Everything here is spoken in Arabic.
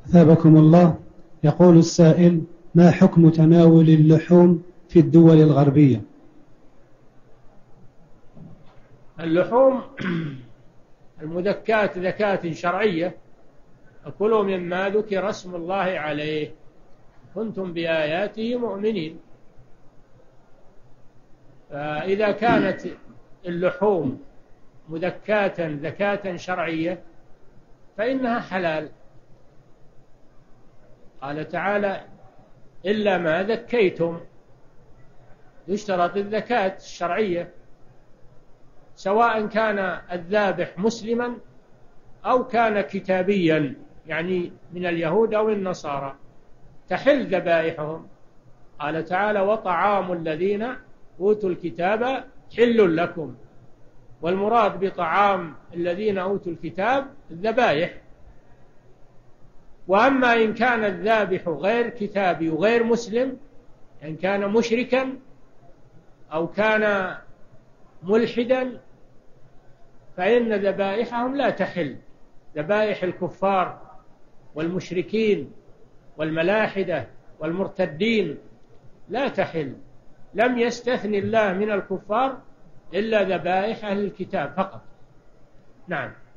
أثابكم الله. يقول السائل: ما حكم تناول اللحوم في الدول الغربية؟ اللحوم المذكاة ذكاة شرعية: أكلوا مما ذكر اسم الله عليه كنتم بآياته مؤمنين. فإذا كانت اللحوم مذكاة ذكاة شرعية فإنها حلال. قال تعالى: إلا ما ذكيتم. يشترط الذكاة الشرعية، سواء كان الذابح مسلما أو كان كتابيا، يعني من اليهود أو النصارى، تحل ذبائحهم. قال تعالى: وطعام الذين أوتوا الكتاب حل لكم. والمراد بطعام الذين أوتوا الكتاب الذبائح. وأما إن كان الذابح غير كتابي وغير مسلم، إن كان مشركا أو كان ملحدا، فإن ذبائحهم لا تحل. ذبائح الكفار والمشركين والملاحدة والمرتدين لا تحل. لم يستثن الله من الكفار إلا ذبائح أهل الكتاب فقط. نعم.